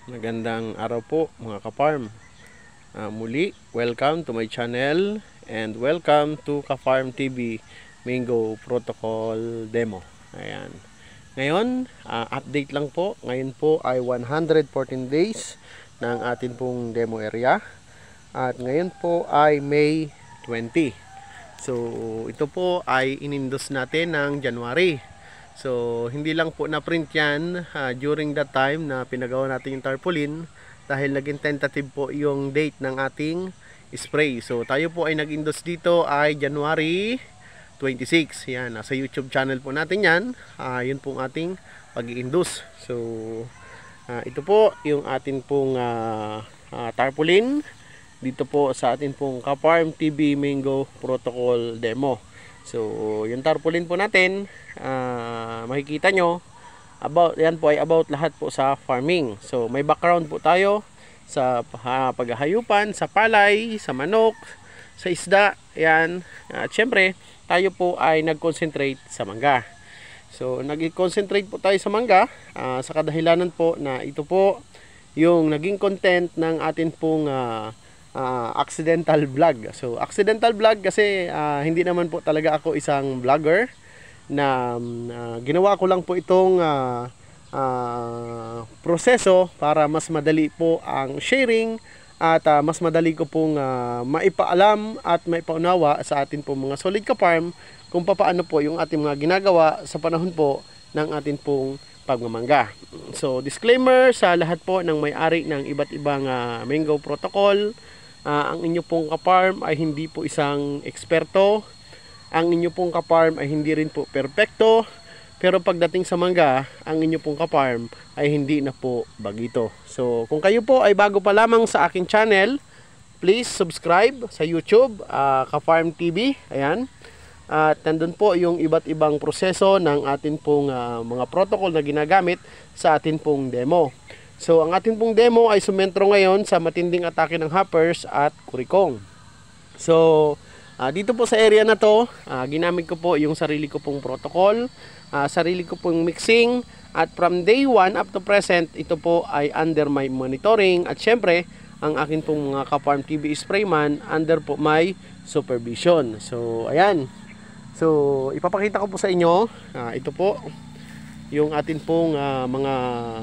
Magandang araw po mga ka-farm. Muli, welcome to my channel and welcome to Ka-Farm TV Mango Protocol Demo. Ayan. Ngayon, update lang po. Ngayon po ay 114 days ng atin pong demo area. At ngayon po ay May 20. So, ito po ay inindos natin ng January. So, hindi lang po na-print yan during that time na pinagawa natin yung tarpaulin dahil naging tentative po yung date ng ating spray. So, tayo po ay nag-indos dito ay January 26. Yan, nasa YouTube channel po natin yan. Yun pong ating pag-i-indos. So, ito po yung atin pong tarpaulin dito po sa atin pong Ka-Farm TV Mango Protocol Demo. So, yung tarpaulin po natin, makikita nyo, yan po ay about lahat po sa farming. So, may background po tayo sa paghahayupan, sa palay, sa manok, sa isda, yan. At syempre, tayo po ay nag-concentrate sa mangga. So, nag-concentrate po tayo sa mangga, sa kadahilanan po na ito po yung naging content ng atin pong accidental vlog. So, accidental vlog kasi hindi naman po talaga ako isang vlogger na ginawa ko lang po itong proseso para mas madali po ang sharing at mas madali ko pong maipaalam at maipaunawa sa atin po mga solid ka-farm kung paano po yung ating mga ginagawa sa panahon po ng atin pong pagmamangga. So, disclaimer sa lahat po ng may-ari ng iba't ibang mango protocol. Ang inyo pong ka-farm ay hindi po isang eksperto. Ang inyo pong ka-farm ay hindi rin po perpekto. Pero pagdating sa mangga, ang inyo pong ka-farm ay hindi na po bagito. So, kung kayo po ay bago pa lamang sa akin channel, please subscribe sa YouTube, Ka-Farm TV. Ayan. At nandun po yung iba't ibang proseso ng atin pong mga protocol na ginagamit sa atin pong demo. So, ang ating pong demo ay sumentro ngayon sa matinding atake ng hoppers at kurikong. So, dito po sa area na to, ginamit ko po yung sarili ko pong protocol, sarili ko pong mixing, at from day 1 up to present, ito po ay under my monitoring. At syempre, ang akin pong mga Ka-Farm TV sprayman under po my supervision. So, ayan. So, ipapakita ko po sa inyo, ito po, yung atin pong mga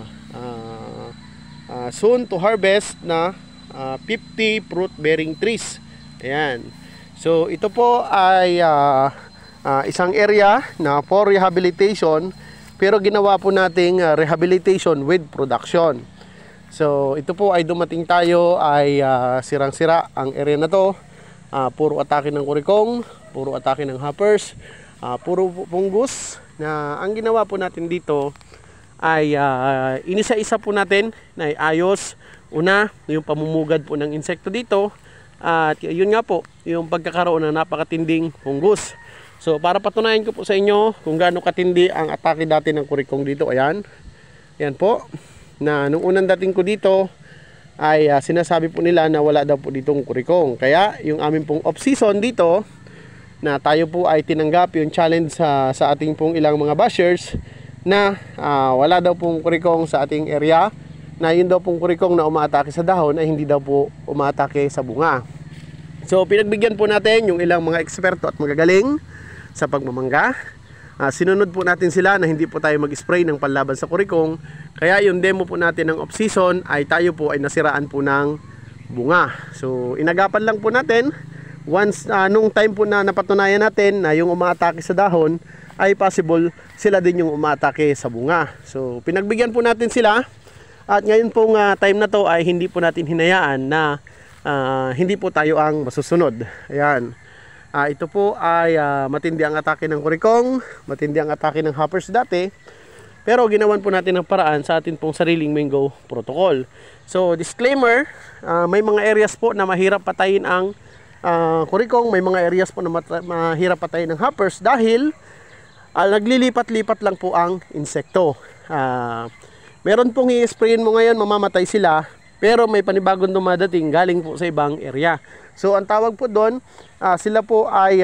soon to harvest na 50 fruit bearing trees. Ayan. So ito po ay isang area na for rehabilitation, pero ginawa po nating rehabilitation with production. So ito po ay dumating tayo ay sirang-sira ang area na to. Puro atake ng kurikong, puro atake ng hoppers, puro fungus na ang ginawa po natin dito ay inisa-isa po natin na ayos. Una, yung pamumugad po ng insekto dito. At yun nga po, yung pagkakaroon ng napakatinding fungus. So, para patunayan ko po sa inyo kung gaano katindi ang atake dati ng kurikong dito. Ayan. Ayan po. Na nung unang dating ko dito, ay sinasabi po nila na wala daw po ditong kurikong. Kaya, yung aming pong off-season dito, na tayo po ay tinanggap yung challenge sa ating pong ilang mga bashers, na wala daw pong kurikong sa ating area, na yun daw pong kurikong na umaatake sa dahon ay hindi daw po umaatake sa bunga. So pinagbigyan po natin yung ilang mga eksperto at magagaling sa pagmamangga. Sinunod po natin sila na hindi po tayo mag-spray ng panlaban sa kurikong. Kaya yung demo po natin ng off-season ay tayo po ay nasiraan po ng bunga. So inagapan lang po natin. Once nung time po na napatunayan natin na yung umaatake sa dahon ay possible sila din yung umatake sa bunga. So pinagbigyan po natin sila, at ngayon pong time na to ay hindi po natin hinayaan na hindi po tayo ang masusunod. Ayan. Ito po ay matindi ang atake ng kurikong, matindi ang atake ng hoppers dati, pero ginawan po natin ng paraan sa atin pong sariling mango protocol. So disclaimer, may mga areas po na mahirap patayin ang kurikong, may mga areas po na mahirap patayin ng hoppers dahil naglilipat-lipat lang po ang insekto. Meron pong i-sprayin mo ngayon, mamamatay sila, pero may panibagong dumadating galing po sa ibang area. So ang tawag po doon, sila po ay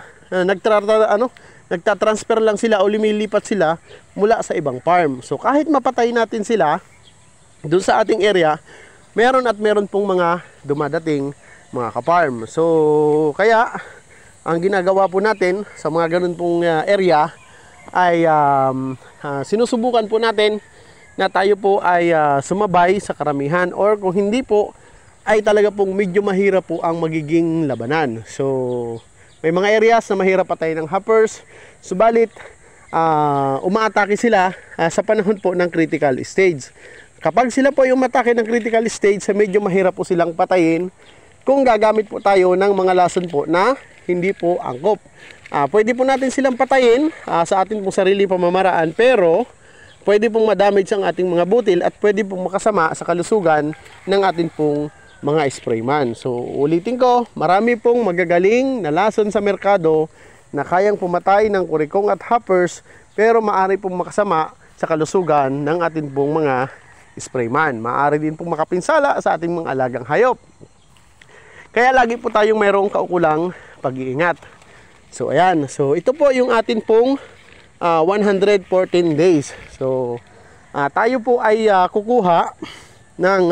nagtatransfer lang sila o lumilipat sila mula sa ibang farm. So kahit mapatay natin sila, doon sa ating area, meron at meron pong mga dumadating mga ka-farm. So, kaya ang ginagawa po natin sa mga ganun pong area ay sinusubukan po natin na tayo po ay sumabay sa karamihan, or kung hindi po ay talaga pong medyo mahirap po ang magiging labanan. So, may mga areas na mahirap patayin ng hoppers, subalit umaatake sila sa panahon po ng critical stage. Kapag sila po yung matake ng critical stage, medyo mahirap po silang patayin kung gagamit po tayo ng mga lason po na hindi po angkop. Pwede po natin silang patayin sa ating pong sarili pamamaraan, pero pwede pong madamage ang ating mga butil at pwede pong makasama sa kalusugan ng ating pong mga sprayman. So, ulitin ko, marami pong magagaling na lason sa merkado na kayang pumatay ng kurikong at hoppers, pero maaari pong makasama sa kalusugan ng ating pong mga sprayman. Maaari din pong makapinsala sa ating mga alagang hayop. Kaya lagi po tayong mayroong kaukulang pag-iingat. So, ayan. So, ito po yung atin pong 114 days. So, tayo po ay kukuha ng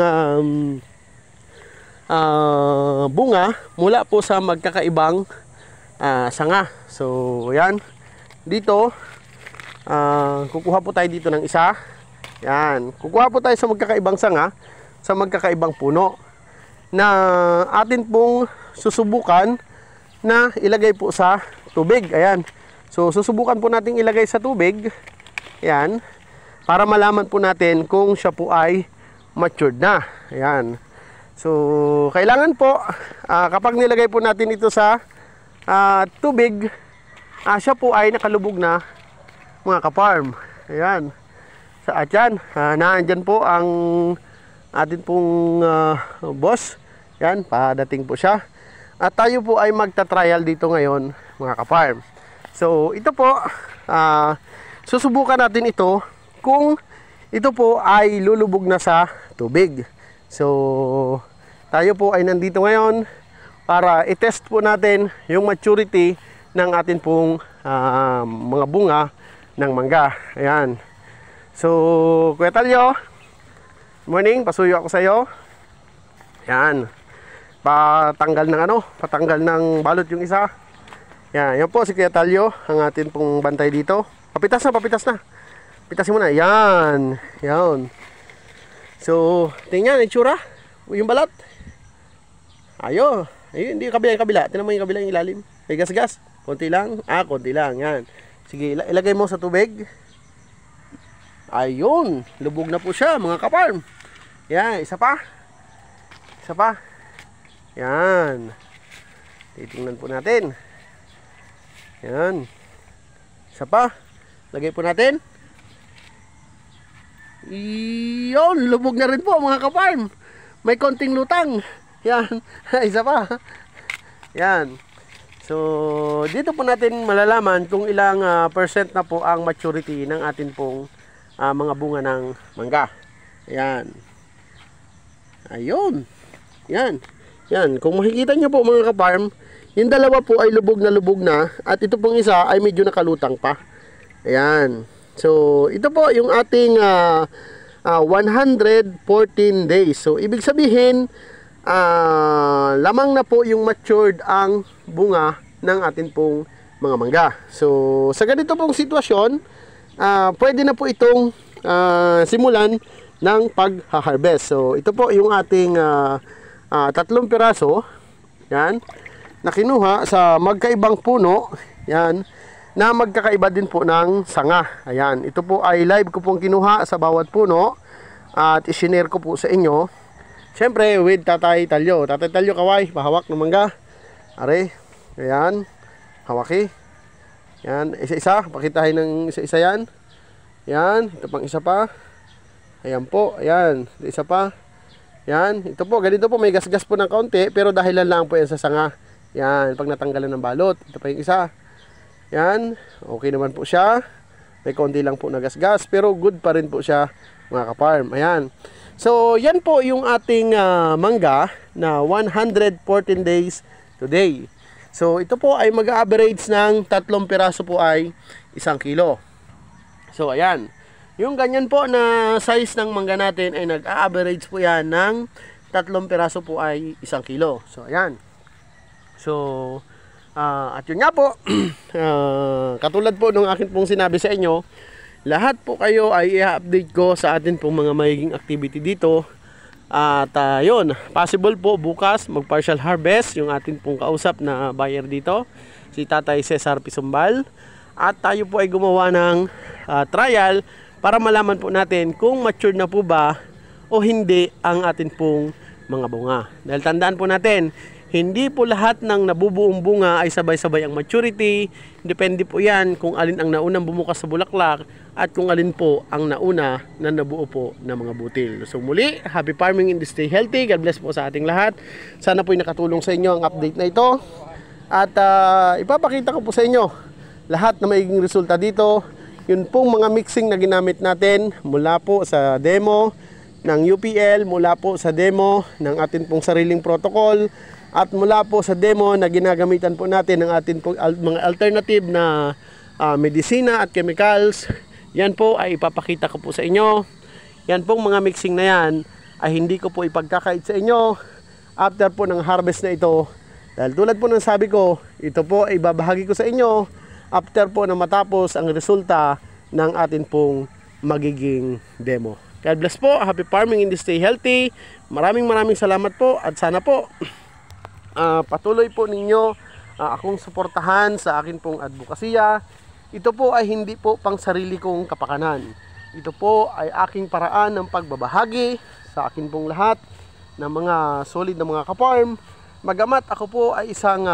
bunga mula po sa magkakaibang sanga. So, ayan. Dito, kukuha po tayo dito ng isa. Yan. Kukuha po tayo sa magkakaibang sanga, sa magkakaibang puno, na atin pong susubukan na ilagay po sa tubig. Ayan. So, susubukan po natin ilagay sa tubig. Ayan. Para malaman po natin kung siya po ay matured na. Ayan. So, kailangan po, kapag nilagay po natin ito sa tubig, siya po ay nakalubog na mga ka-farm. Ayan. At yan, naandyan po ang atin pong boss. Yan, padating po siya. At tayo po ay magta-trial dito ngayon mga ka-farm. So, ito po, susubukan natin ito kung ito po ay lulubog na sa tubig. So, tayo po ay nandito ngayon para i-test po natin yung maturity ng atin pong mga bunga ng mangga. Ayan. So, Kuya Talyo, morning, pasuyo ako sa iyo. Yan. Patanggal ng balot yung isa. Yan, yan po si Kuya Talyo, ang atin pong bantay dito. Papitas na. Pitasin mo na. Yan. Yan. So, tingnan itsura, yung balat. Ayun, hindi kabila. Tingnan mo yung kabila, yung ilalim. May gas-gas. Konti lang. Konti lang. Yan. Sige, ilagay mo sa tubig. Ayun, lubog na po siya mga ka-farm. Yan, isa pa. Yan. Titingnan po natin. Yan. Isa pa. Lagay po natin. Iyon, lubog na rin po mga ka-farm. May konting lutang. Yan, isa pa. Yan. So, dito po natin malalaman kung ilang percent na po ang maturity ng atin pong mga bunga ng mangga. Ayan. Ayun. Yan. Yan. Kung makikita nyo po mga ka-farm, yung dalawa po ay lubog na at ito pong isa ay medyo nakalutang pa. Ayan. So, ito po yung ating 114 days. So, ibig sabihin, lamang na po yung matured ang bunga ng atin pong mga mangga. So, sa ganito pong sitwasyon, pwede na po itong simulan ng pag-harvest. So, ito po yung ating 3 piraso, yan, na kinuha sa magkaibang puno, yan, na magkakaiba din po ng sanga. Ayan, ito po ay live ko pong kinuha sa bawat puno at isinare ko po sa inyo. Siyempre, with Tatay Talyo. Tatay Talyo, kaway, pahawak ng mangga. Are, ayan, hawaki. Yan, isa-isa, pakitahin ng isa-isa yan. Yan, ito pang isa pa. Ayan po, ayan, isa pa. Yan, ito po, ganito po, may gas-gas po ng kaunti, pero dahilan lang po yan sa sanga. Yan, pag natanggalan ng balot. Ito pa yung isa. Yan, okay naman po siya. May kaunti lang po na gas-gas, pero good pa rin po siya mga ka-farm. Ayan. So, yan po yung ating mangga na 114 days today. So, ito po ay mag-average ng 3 piraso po ay 1 kilo. So, ayan. Yung ganyan po na size ng mangga natin ay nag-average po yan ng 3 piraso po ay 1 kilo. So ayan. So at yun nga po, katulad po ng akin pong sinabi sa inyo, lahat po kayo ay i-update ko sa atin pong mga magiging activity dito. At yun, possible po bukas mag-partial harvest yung atin pong kausap na buyer dito, si Tatay Cesar Pisumbal. At tayo po ay gumawa ng trial para malaman po natin kung mature na po ba o hindi ang atin pong mga bunga. Dahil tandaan po natin, hindi po lahat ng nabubuong bunga ay sabay-sabay ang maturity. Depende po yan kung alin ang naunang bumukas sa bulaklak at kung alin po ang nauna na nabuo po ng mga butil. So muli, happy farming and stay healthy. God bless po sa ating lahat. Sana po ay nakatulong sa inyo ang update na ito. At ipapakita ko po sa inyo lahat na magiging resulta dito. Yun pong mga mixing na ginamit natin mula po sa demo ng UPL, mula po sa demo ng atin pong sariling protocol, at mula po sa demo na ginagamitan po natin ng atin pong mga alternative na medisina at chemicals. Yan po ay ipapakita ko po sa inyo. Yan pong mga mixing na yan ay hindi ko po ipagkakait sa inyo after po ng harvest na ito. Dahil tulad po ng sabi ko, ito po ay babahagi ko sa inyo after po na matapos ang resulta ng atin pong magiging demo. God bless po, happy farming and stay healthy. Maraming salamat po at sana po patuloy po ninyo akong suportahan sa akin pong advokasya. Ito po ay hindi po pang sarili kong kapakanan. Ito po ay aking paraan ng pagbabahagi sa akin pong lahat ng mga solid na mga kaparm. Magamat ako po ay isang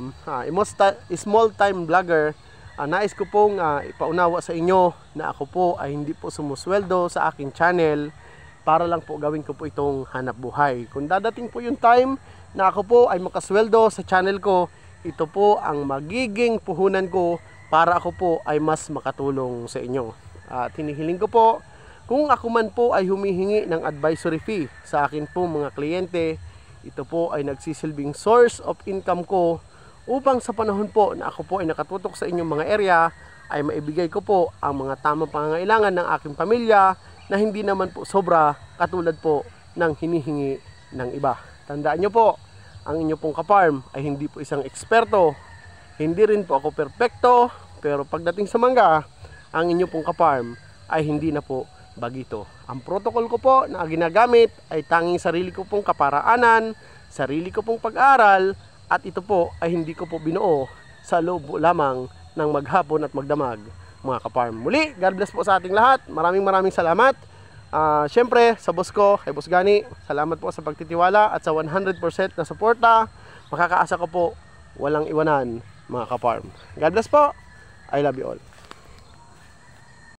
small time vlogger, nais ko pong ipaunawa sa inyo na ako po ay hindi po sumusweldo sa aking channel para lang po gawin ko po itong hanap buhay. Kung dadating po yung time na ako po ay makasweldo sa channel ko, ito po ang magiging puhunan ko para ako po ay mas makatulong sa inyo. At hinihiling ko po, kung ako man po ay humihingi ng advisory fee sa akin po mga kliyente, ito po ay nagsisilbing source of income ko upang sa panahon po na ako po ay nakatutok sa inyong mga area, ay maibigay ko po ang mga tamang pangangailangan ng aking pamilya na hindi naman po sobra katulad po ng hinihingi ng iba. Tandaan nyo po, ang inyo pong kaparm ay hindi po isang eksperto, hindi rin po ako perpekto, pero pagdating sa mangga, ang inyo pong kaparm ay hindi na po bagito. Ang protocol ko po na ginagamit ay tanging sarili ko pong kaparaanan, sarili ko pong pag-aral, at ito po ay hindi ko po binuo sa loob lamang ng maghapon at magdamag mga kaparm. Muli, God bless po sa ating lahat. Maraming salamat. Siyempre, sa boss ko, kay Boss Gani, salamat po sa pagtitiwala at sa 100% na suporta. Makakaasa ko po, walang iwanan mga kaparm. God bless po. I love you all.